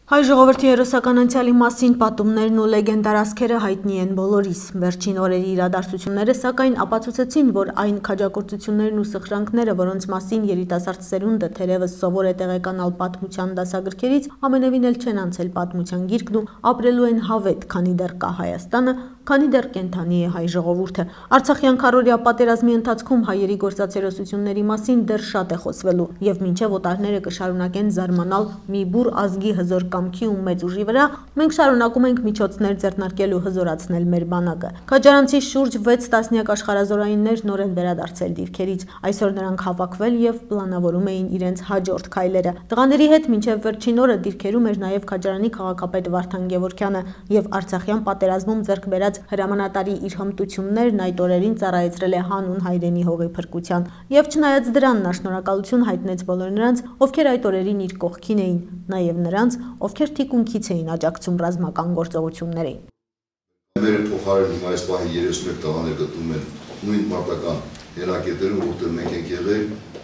Հայ ժողովրդի հերոսական անցյալի մասին պատումներն ու լեգենդար ասքերը հայտնի են բոլորիս։ Վերջին օրերի իրադարձությունները սակայն ապացուցեցին, որ այն քաջագործություններն ու սխրանքները, որոնց մասին երիտասարդ սերունդը թերևս սովոր է տեղեկանալ պատմության դասագրքերից, ամենևին էլ չեն անցել պատմության գիրկն ու ապրելու են հավետ, քանի դեռ կա Հայաստանը, քանի դեռ կենդանի է հայ ժողովուրդը։ Արցախյան քառօրյա պատերազմի ընթացքում հայերի գործած հերոսությունների մասին դեռ շատ է խոսվելու, եւ մինչեւ օտարները կշարունակեն զարմանալ մի բուռ ազգի հզոր կամքի ու մեծ ուժի վրա, մենք շարունակում ենք միջոցներ ձեռնարկել ու հզորացնել մեր բանակը։ Քաջարանցի շուրջ 6 տասնյակ աշխարհազորայիններ նոր են վերադարձել դիրքերից։ Այսօր նրանք հավաքվել եւ պլանավորում էին իրենց հաջորդ քայլերը։ Տղաների հետ մինչեւ վերջին օրը դիրքերում էր նաեւ Քաջարանի քաղաքապետ Վարդան Գևորգյանը եւ Արցախյան պատերազմում ձեռք բերած հրամանատարի իր հմտություններն այդ օրերին ծառայեցրել է հանուն հայրենի հողի փրկության։ Եվ չնայած դրան նա շնորհակալություն հայտնեց բոլոր նրանց, ովքեր այդ օրերին իր կողքին էին, նաեւ նրանց, ովքեր թիկունքից էին աջակցում ռազմական գործողություններին։ Մեր փոխարեն հիմա այս պահի 31 տղաներ գտնում են նույն մարտական հենակետերում, որտեղ մենք ենք եղել։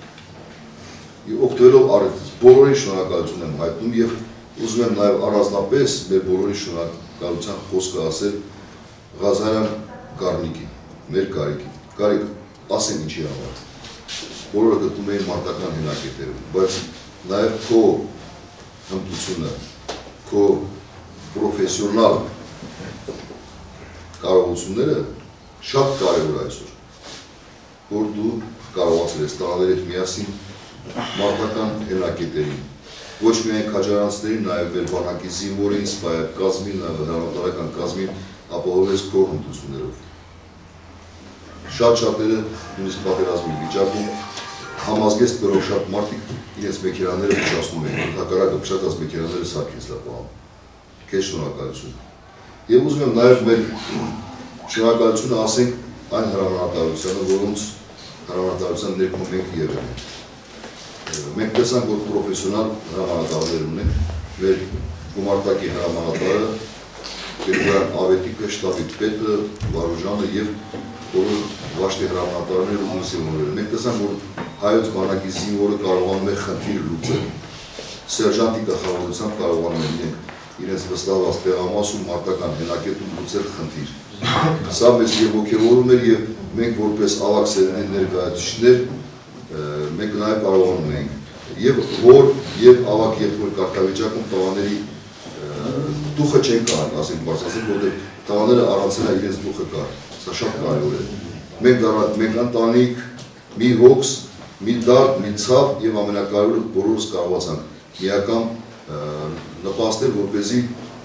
Օգտվելով առիթից բոլորին շնորհակալություն եմ հայտնում եւ ուզում եմ նաեւ առանձնապես մեր բոլորի շնորհակալության խոսքը ասել Ղազարյան Գառնիկին, մեր Գարիկին։ Գարիկ, ասեն ինչի համար։ Բոլորը գտնում էին մարտական հենակետերում, բայց նաեւ քո հմտությունը, քո պրոֆեսիոնալ կարողությունները շատ կարևոր այսօր, որ դու կարողացել ես տղաների հետ միասին մարտական հենակետերին, ոչ միայն քաջարանցիներին, նաև մեր բանակի զինվորին, սպայակ կազմին, հրամանատարական կազմին ապահովես քո հմտություններով։ Շատ-շատերը նույնիսկ պատերազմի վիճակում համազգեստ կրող շատ մարդիկ իրենց մեքենաները փչացնում են, հակառակը փչացած մեքենաները սարքից լապահում։ Քեզ շնորհակալություն։ Եվ ուզում եմ նաև մեր շնորհակալությունը ասենք այն հրամանատարությանը, որոնց հրամանատարության ներքո մենք եղել ենք։ Մենք տեսանք, որ պրոֆեսիոնալ հրամանատարներ ունենք, մեր գումարտակի հրամանատարը, Գերգարան Ավետիկը, շտաբի պետը, Վարուժանը եւ բոլոր վաշտի հրամանատարները ու զինվորները։ Մենք տեսանք, որ հայոց բանակի զինվորը կարողանում է խնդիր լուծել։ Սերժանտի գլխավորությամբ կարողանում են իրենց վստահված տեղամաս ու մարտական հենակետում լուծել խնդիր։ Սա մեզ եւ ոգևորում էր եւ մենք որպես ավագ սերնդի ներկայացուցիչներ մենք նաեւ կարողանում ենք եւ որ եւ ավագ երկրորդ կարգավիճակում տղաների դուխը չեն կարող ասենք բարձրացնել, որտեղ տղաները առանցել են իրենց դուխը կար։ Սա շատ կարևոր է։ Մենք ընտանիք, մի հոգս, մի դարդ, մի ցավ եւ ամենակարևորը բոլորս կարողացանք միական նպաստել, որպեսզի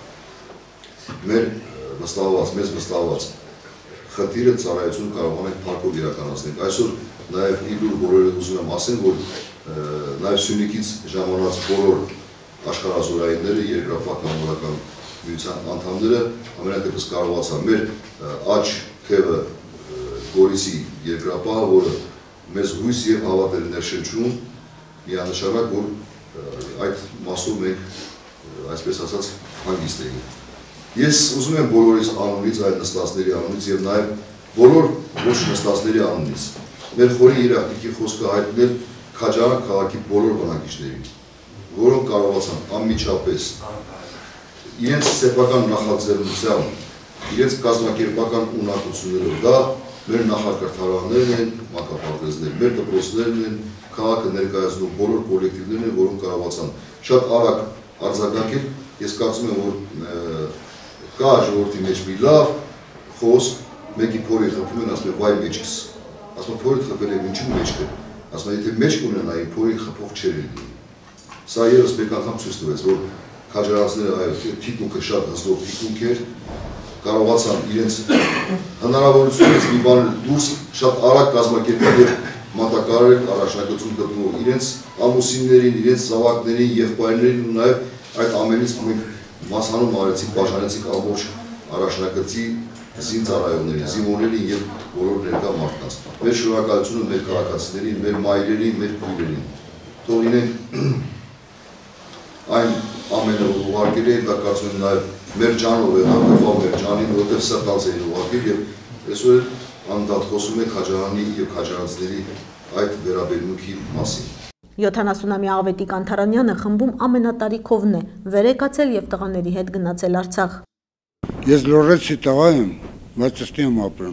մեր մեզ վստահված խնդիրը ծառայություն կարողանանք փառքով իրականացնել։ Այսօր նաեւ իբր բոլորը ուզում եմ ասել, որ նաեւ Սյունիքից ժամանած բոլոր աշխարհազորայինները, երկրապահ կամավորական միության անդամները ամենակրկես կարողացան մեր աջ թևը Գորիսի երկրապահը, որը մեզ հույս եւ հավատել ներշնչում, միանշանակ, որ այդ մասով մենք այսպես ասած հանգիստ ենք։ Ես ուզում եմ բոլորիս անունից, այդ նստածների անունից եւ նաեւ բոլոր ոչ նստածների անունից մեր խորի երախտիկի խոսքը հայտնել Քաջարան քաղաքի բոլոր բնակիչներին, որոնք կարողացան անմիջապես իրենց սեփական նախաձեռնությամբ, իրենց կազմակերպական ունակություններով, դա մեր նախակրթարաններն են, մանկապարտեզներ, մեր դպրոցներն են, քաղաքը ներկայացնող բոլոր կոլեկտիվներն են, որոնք կարողացան շատ արագ արձագանքել։ Ես կարծում եմ, որ կա ժողովրդի մեջ մի լավ խոսք, մեկի փորի խփում են, ասում են վայ մեջքս, ասում են փորի խփել եմ ինչու մեջքը, ասում են եթե մեջք ունենայի, փորի խփող չէր լինի։ Սա ևս մեկ անգամ ցույց տվեց, որ քաջարանցիները այո թիկունքը շատ հզոր թիկունք էր, կարողացան իրենց հնարավորությունից մի բան դուրս շատ արագ կազմակերպել եւ մատակարարել առաջնակցություն գտնող իրենց ամուսիններին, իրենց զավակներին, եղբայրներին ու նաեւ այդ ամենից մենք մասանում արեցինք, բաժանեցինք ամբողջ առաջնակցի զինծառայողներին, զինվորներին եւ բոլոր ներկա մարդկանց։ Մեր շնորհակալությունը մեր քաղաքացիներին, մեր մայրերին, մեր քույրերին։ Թող իրենք այն ամենը ուղարկել են, դա կարծում եմ նաեւ մեր ջանով է հաղորդել մեր ջանին, որտեղ սրտանց էին ուղարկել եւ այսօր անդադար խոսում է Քաջարանի եւ քաջարանցիների այդ վերաբերմունքի մասին։ 70-ամյա Ավետիք Անթարանյանը խմբում ամենատարիքովն է, վեր եկացել եւ տղաների հետ գնացել Արցախ։ Ես Լորեցի տղա եմ, բայց ստի եմ ապրում,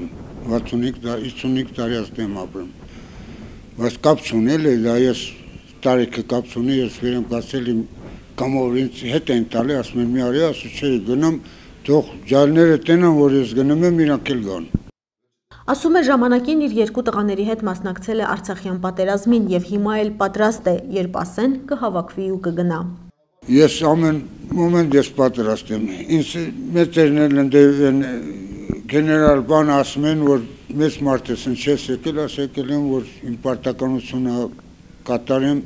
55 տարի ստի եմ ապրում, բայց կապ չունել է, դա ես տարիքը կապ չունի, ես վեր եմ կացել իմ կամով ինձ հետ են տալի, ասում են մի արի, ասու չէ, գնամ, թող ջալները տենան, որ ես գնում եմ, իրանք էլ գան։ Ասում է ժամանակին իր երկու տղաների հետ մասնակցել է Արցախյան պատերազմին եւ հիմա էլ պատրաստ է, երբ ասեն, կհավաքվի ու կգնա։ Ես ամեն մոմենտ ես պատրաստ եմ, ինձ մեծերն են գեներալ բան ասում են, որ մեծ մարդ ես չես եկել, եկել եմ, որ իմ պարտականությունը կատարեմ,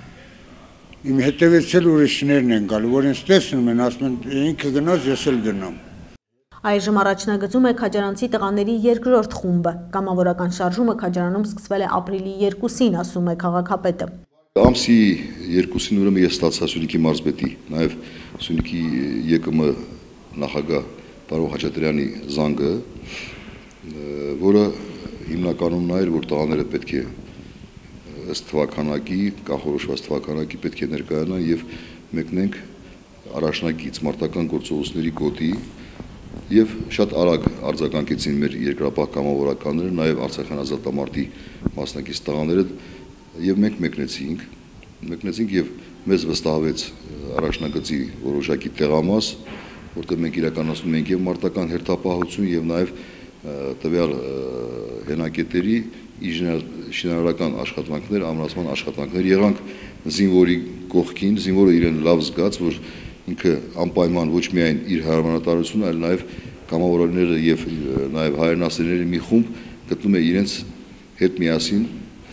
իմ հետևից էլ ուրիշներն են գալու, որ ինձ տեսնում են, ասում են ինքը գնաց, ես էլ գնամ։ Այժմ առաջնագծում է Քաջարանցի տղաների երկրորդ խումբը։ Կամավորական շարժումը Քաջարանում սկսվել է ապրիլի 2-ին, ասում է քաղաքապետը։ Ամսի 2-ին ուրեմն ես ստացա Սյունիքի մարզպետի, նաև Սյունիքի ԵԿՄ նախագահ Պարոն Խաչատրյանի զանգը, որը հիմնականում նա էր, որ տղաները պետք է ըստ թվականակի, կանխորոշված թվականակի պետք է ներկայանան եւ մեկնենք առաջնագիծ մարտական գործողությունների գոտի եւ շատ արագ արձագանքեցին մեր երկրապահ կամավորականները, նաեւ Արցախյան ազատամարտի մասնակից տղաները եւ մենք մեկնեցինք եւ մեզ վստահվեց առաջնագծի որոշակի տեղամաս, որտեղ մենք իրականացնում ենք եւ մարտական հերթապահություն եւ նաեւ տվյալ հենակետերի շինարարական աշխատանքներ, ամրացման աշխատանքներ եղանք զինվորի կողքին, զինվորը իրեն լավ զգաց, որ ինքը անպայման ոչ միայն իր հարմարատարությունը, այլ նաև կամավորները եւ նաև հայրենասերների մի խումբ գտնում է իրենց հետ միասին։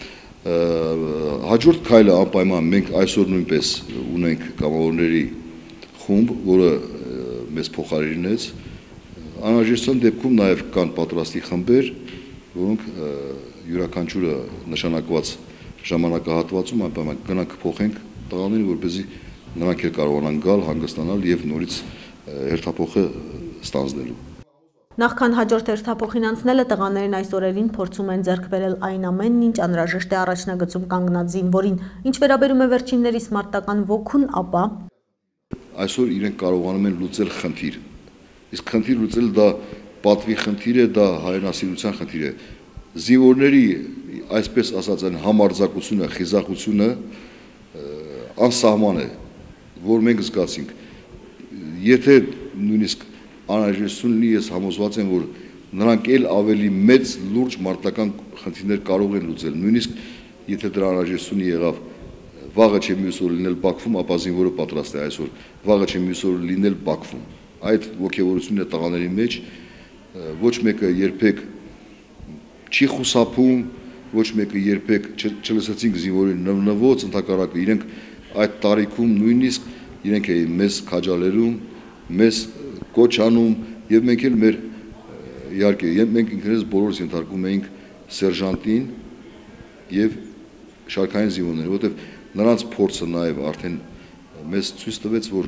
Հաջորդ քայլը անպայման մենք այսօր նույնպես ունենք կամավորների խումբ, որը մեզ փոխարինեց։ Անհրաժեշտության դեպքում նաև կան պատրաստի խմբեր, որոնք յուրաքանչյուրը նշանակված ժամանակահատվածում անպայման գնանք փոխենք տղաներին, որպեսզի նրանք էլ կարողանան գալ, հանգստանալ եւ նորից հերթափոխը ստանձնելու։ Նախքան հաջորդ հերթափոխին անցնելը տղաներն այս օրերին փորձում են ձեռք բերել այն ամենն, ինչ անհրաժեշտ է առաջնագծում կանգնած զինվորին, ինչ վերաբերում է վերջիններիս մարտական ոգուն, ապա այսօր իրենք կարողանում են լուծել խնդիր։ Իսկ խնդիր լուծել դա պատվի խնդիր է, դա հայրենասիրության խնդիր է։ Զինվորների, այսպես ասած, այն համարձակությունը, խիզախությունը անսահման է, որ մենք զգացինք, եթե նույնիսկ անհրաժեշտություն լինի, ես համոզված եմ, որ նրանք էլ ավելի մեծ լուրջ մարտական խնդիրներ կարող են լուծել, նույնիսկ եթե դրա անհրաժեշտությունը եղավ, վաղը չէ մյուս օր լինել Բաքվում, ապա զինվորը պատրաստ է այսօր, վաղը չէ մյուս օր լինել Բաքվում։ Այդ ոգևորությունն է տղաների մեջ, ոչ մեկը երբեք չի խուսափում, ոչ մեկը երբեք չլսեցինք զինվորի նվնվոց, ընդհակառակը իրենք այդ տարիքում նույնիսկ իրենք էին մեզ քաջալերում, մեզ կոչ անում եւ մենք էլ մեր իհարկե մենք ինքներս բոլորս ենթարկում էինք սերժանտին եւ շարքային զինվորներին, որովհետեւ նրանց փորձը նաեւ արդեն մեզ ցույց տվեց, որ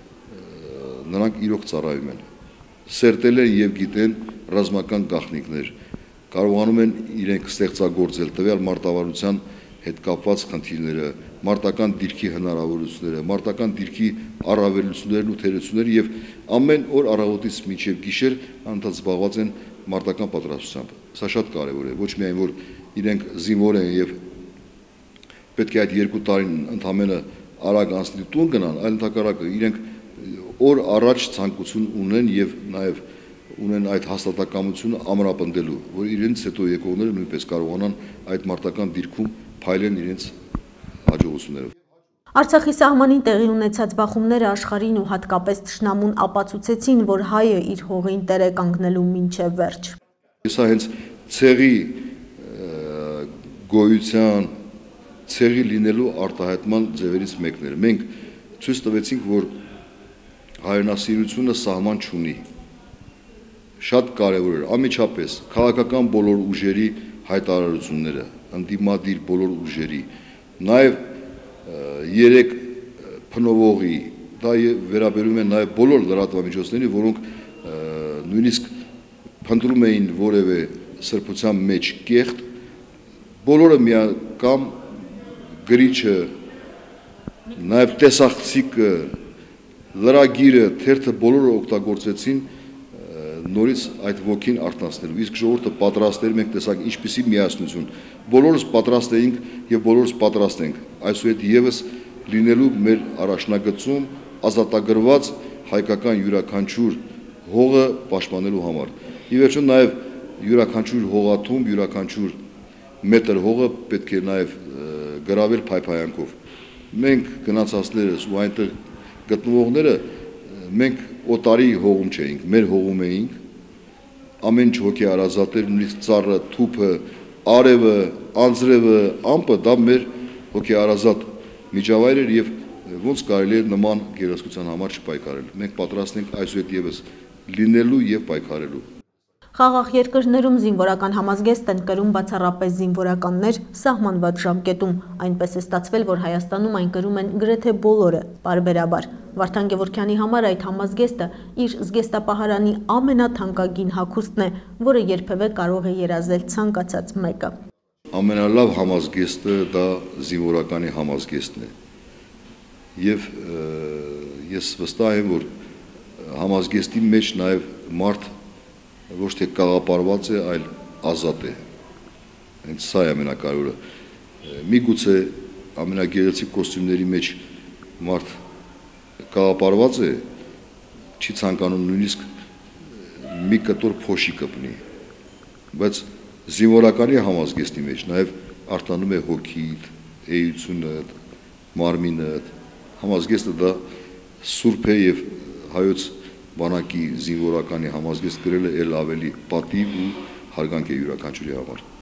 նրանք իրոք ծառայում են, սերտել են եւ գիտեն ռազմական գաղտնիքներ, կարողանում են իրենք ստեղծագործել տվյալ մարտավարության հետ կապված խնդիրները, մարտական դիրքի հնարավորությունները, մարտական դիրքի առավելություններն ու թերությունները եւ ամեն օր առավոտից մինչեւ գիշեր անընդհատ զբաղված են մարտական պատրաստությամբ։ Սա շատ կարեւոր է, ոչ միայն որ իրենք զինվոր են եւ պետք է այդ 2 տարին ընդամենը արագ անցնի տուն գնան, այլ ընդհակառակը իրենք օր առաջ ցանկություն ունեն եւ նաեւ ունեն այդ հաստատակամությունը ամրապնդելու, որ իրենց հետո եկողները նույնպես կարողանան այդ մարտական դիրքում փայլեն իրենց հաջողություններով։ Արցախի սահմանին տեղի ունեցած բախումները աշխարհին ու հատկապես թշնամուն ապացուցեցին, որ հայը իր հողին տեր է կանգնելու մինչև վերջ։ Սա հենց ցեղի գոյության, ցեղի լինելու արտահայտման ձևերից մեկն էր։ Մենք ցույց տվեցինք, որ հայրենասիրությունը սահման չունի։ Շատ կարևոր էր անմիջապես քաղաքական բոլոր ուժերի հայտարարությունները, ընդդիմադիր բոլոր ուժերի, նաև 3 փնովողի, դա վերաբերում է նաև բոլոր լրատվամիջոցների, որոնք նույնիսկ փնտրում էին որևէ սրբության մեջ կեղտ, բոլորը միանգամ գրիչը Նաև տեսախցիկը, լրագիրը, թերթը բոլորը օգտագործեցին նորից այդ ոգին արթնացնելու։ Իսկ ժողովուրդը պատրաստ էր, մենք տեսակ ինչպիսի միասնություն։ Բոլորս պատրաստ էինք եւ բոլորս պատրաստ ենք այսուհետ եւս լինելու մեր առաջնագծում ազատագրված հայկական յուրաքանչյուր հողը պաշտպանելու համար։ Ի վերջո նաև յուրաքանչյուր հողաթում, յուրաքանչյուր մետր հողը պետք է նաև գրավել փայփայանքով։ Մենք գնացածներս ու այնտեղ գտնվողները մենք օտարի հողում չէինք, մեր հողում էինք, ամեն ինչ հոգի արազատ էր, նույնիսկ ծառը, թուփը, արևը, անձրևը, ամպը դա մեր հոգի արազատ միջավայր էր եւ ոնց կարելի է նման գերազգության համար չպայքարել։ Մենք պատրաստ ենք այսուհետ եւս լինելու եւ պայքարելու։ Խաղաղ երկրներում զինվորական համազգեստ են կրում բացառապես զինվորականներ սահմանված ժամկետում, այնպես է ստացվել, որ Հայաստանում այն կրում են գրեթե բոլորը, պարբերաբար։ Վարդան Գևորգյանի համար այդ համազգեստը իր զգեստապահարանի ամենաթանկագին հագուստն է, որը երբևէ կարող է երազել ցանկացած մեկը։ Ամենալավ համազգեստը դա զինվորականի համազգեստն է։ Եվ ես վստահ եմ, որ համազգեստի մեջ նաև մարդ ոչ թե կաղապարված է, այլ ազատ է։ Հենց սա է ամենակարևորը։ Միգուցե ամենագեղեցիկ կոստյումների մեջ մարդ կաղապարված է, չի ցանկանում նույնիսկ մի կտոր փոշի կպնի, բայց զինվորականի համազգեստի մեջ նաև արտանում է հոգիդ, էությունդ, մարմինդ, համազգեստը դա սուրբ է եւ հայոց բանակի զինվորականի համազգեստ գրելը էլ ավելի պատիվ ու հարգանք է յուրաքանչյուրի համար։